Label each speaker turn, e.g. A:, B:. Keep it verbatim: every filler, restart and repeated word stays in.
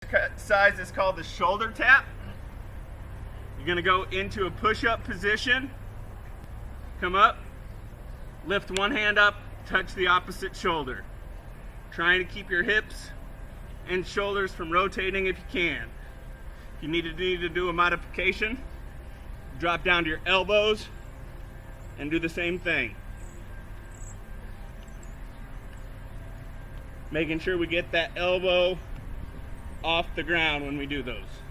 A: exercise is called the shoulder tap. You're gonna go into a push-up position, come up, lift one hand up, touch the opposite shoulder. Trying to keep your hips and shoulders from rotating if you can. If you need to, need to do a modification, drop down to your elbows and do the same thing. Making sure we get that elbow off the ground when we do those.